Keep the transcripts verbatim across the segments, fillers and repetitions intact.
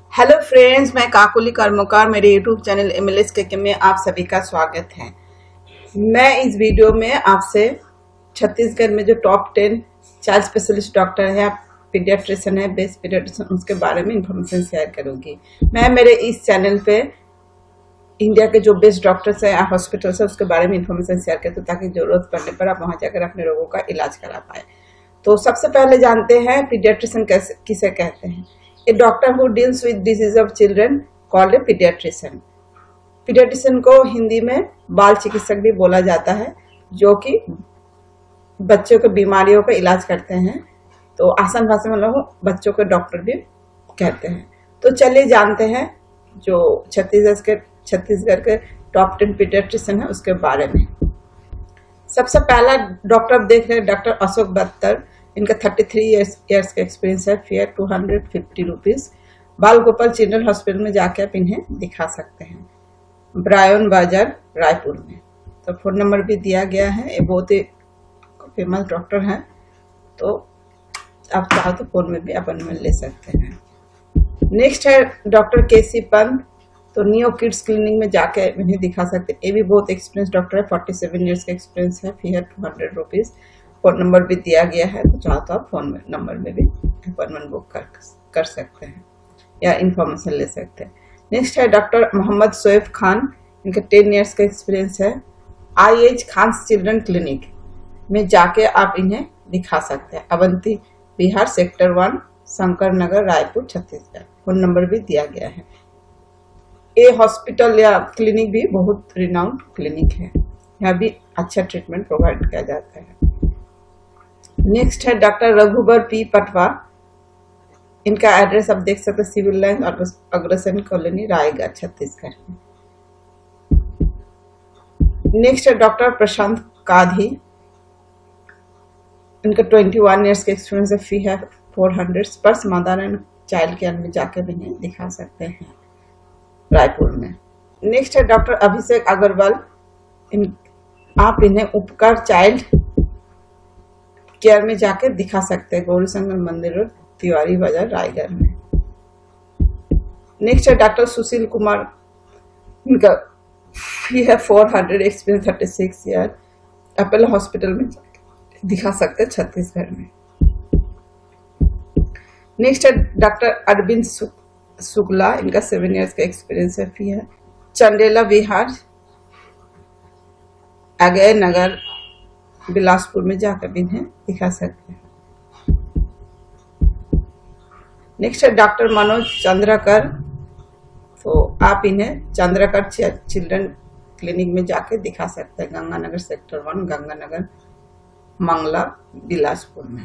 Hello friends, मैं काकुली कर्मकार मेरे यूट्यूब चैनल एमएलएस के में आप सभी का स्वागत है। मैं इस वीडियो में आपसे छत्तीसगढ़ में जो top ten child specialist doctor है, पीडियाट्रिशियन है, बेस्ट पीडियाट्रिशियन, उसके बारे में इंफॉर्मेशन शेयर करूंगी। मैं मेरे इस चैनल पे इंडिया के जो बेस्ट डॉक्टर्स है, हॉस्पिटल्स है, उसके बारे में इंफॉर्मेशन शेयर करती हूँ ताकि जरूरत पड़ने पर आप वहां जाकर अपने रोगों का इलाज करा पाए। तो सबसे पहले जानते हैं पीडियाट्रिशियन कैसे किसे कहते हैं। A doctor who deals with disease of children called a pediatrician. Pediatrician को हिंदी में बाल चिकित्सक भी बोला जाता है, जो कि बच्चों के बीमारियों का इलाज करते हैं। तो आसान भाषा में लोग बच्चों के डॉक्टर भी कहते हैं। तो चलिए जानते हैं जो छत्तीसगढ़ के छत्तीसगढ़ के टॉप टेन पीडियाट्रिशियन है उसके बारे में। सबसे पहला डॉक्टर देख रहे हैं डॉक्टर अशोक बत्तर। इनका तैंतीस इयर्स इयर्स का एक्सपीरियंस है। Fare two hundred fifty rupees. Bal Gopal children hospital में जाके आप इन्हें दिखा सकते हैं, ब्रायन बाजार रायपुर में। तो फोन नंबर भी दिया गया है। ये बहुत ही फेमस डॉक्टर हैं, तो आप चाहो तो फोन में भी अपॉइंटमेंट ले सकते हैं। नेक्स्ट है डॉक्टर केसी पंत। तो नियो किड्स क्लिनिक में जाके इन्हें दिखा सकते हैं। ये भी बहुत एक्सपीरियंस डॉक्टर है। फोर्टी सेवन ईयर्स का एक्सपीरियंस है। Fare two hundred rupees. Phone number भी दिया गया है, तो चाहो तो आप फोन में नंबर में भी अपॉइंटमेंट बुक कर कर सकते हैं या इंफॉर्मेशन ले सकते हैं। नेक्स्ट है डॉक्टर मोहम्मद सोएब खान। इनका टेन इयर्स का एक्सपीरियंस है। I H Khan children clinic में जाके आप इन्हें दिखा सकते हैं। Avanti Vihar, sector one, Shankar Nagar, Raipur, Chhattisgarh. Phone number भी दिया गया है। ये हॉस्पिटल या क्लिनिक भी बहुत रिनाउंड क्लिनिक है। यहाँ भी अच्छा ट्रीटमेंट प्रोवाइड किया जाता है। नेक्स्ट है डॉक्टर रघुबर पी पटवा। इनका एड्रेस आप देख सकते हैं, सिविल लाइन और अग्रसेन कॉलोनी, रायगढ़, छत्तीसगढ़ में। नेक्स्ट है डॉक्टर प्रशांत काधी। इनका ट्वेंटी वन ईयर्स का एक्सपीरियंस है। फी है four hundred. Sparsh mother and child care में जाकर भी इन्हें दिखा सकते हैं, रायपुर में। नेक्स्ट है डॉक्टर अभिषेक अग्रवाल। इन आप इन्हें उपकार चाइल्ड केयर में जाके दिखा सकते हैं, गौरी शंकर मंदिर रोड, तिवारी बाजार, रायगढ़ में। नेक्स्ट है डॉक्टर सुशील कुमार। इनका फी है four hundred. Experience thirty six year. Apollo hospital में दिखा सकते हैं, छत्तीसगढ़ में। नेक्स्ट है डॉक्टर अरविंद शुक्ला। इनका सेवन ईयर्स का एक्सपीरियंस है। फी है चंदेला विहार, अगय नगर, बिलासपुर में जाकर इन्हें दिखा सकते हैं। नेक्स्ट है डॉक्टर मनोज चंद्रकर। तो आप इन्हें चंद्रकर चिल्ड्रन क्लिनिक में जाके दिखा सकते हैं, गंगानगर, सेक्टर वन, गंगानगर, मंगला, बिलासपुर में।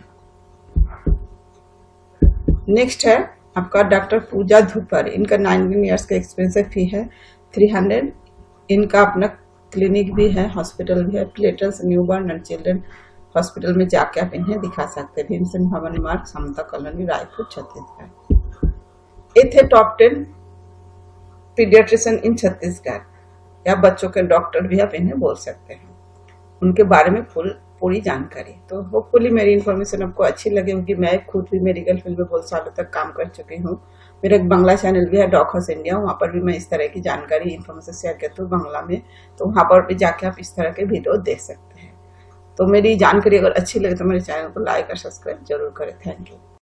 नेक्स्ट है आपका डॉक्टर पूजा धुपर। इनका नाइनटीन ईयर्स का एक्सपीरियंस है। फी है थ्री हंड्रेड। इनका अपना क्लिनिक भी है, हॉस्पिटल भी है, Platters newborn and children hospital में जाके आप इन्हें दिखा सकते हैं, भीमसेन भवन मार्ग, समता कॉलोनी, रायपुर, छत्तीसगढ़। ये थे top ten pediatrician in Chhattisgarh, या बच्चों के डॉक्टर भी आप इन्हें बोल सकते हैं, उनके बारे में फुल पूरी जानकारी। तो होपफुली मेरी इन्फॉर्मेशन आपको अच्छी लगी होगी। मैं खुद भी मेडिकल फील्ड में बहुत सालों तक काम कर चुकी हूँ। मेरा एक बांग्ला चैनल भी है, डॉक्टर्स इंडिया। वहाँ पर भी मैं इस तरह की जानकारी, इन्फॉर्मेशन शेयर करती हूँ बांग्ला में। तो वहाँ पर भी जाके आप इस तरह के वीडियो देख सकते हैं। तो मेरी जानकारी अगर अच्छी लगे तो मेरे चैनल को लाइक और सब्सक्राइब जरूर करें। Thank you.